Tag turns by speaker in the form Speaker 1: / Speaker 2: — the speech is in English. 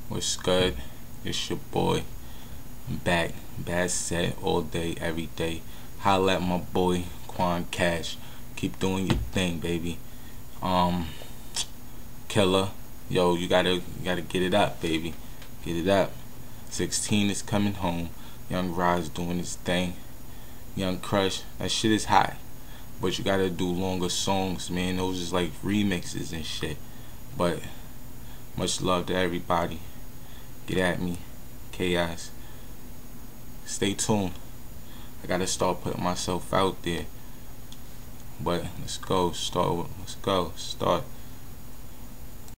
Speaker 1: What's good? It's your boy. I'm back. Bad set all day, every day. Holla at my boy Quan Cash. Keep doing your thing, baby. Um, Killer. Yo, you gotta get it up, baby. Get it up. 16 is coming home. Young Rod's doing his thing. Young Crush. That shit is hot. But you gotta do longer songs, man. Those is like remixes and shit. But much love to everybody. Get at me. Chaos. Stay tuned. I gotta start putting myself out there. But let's go. Start.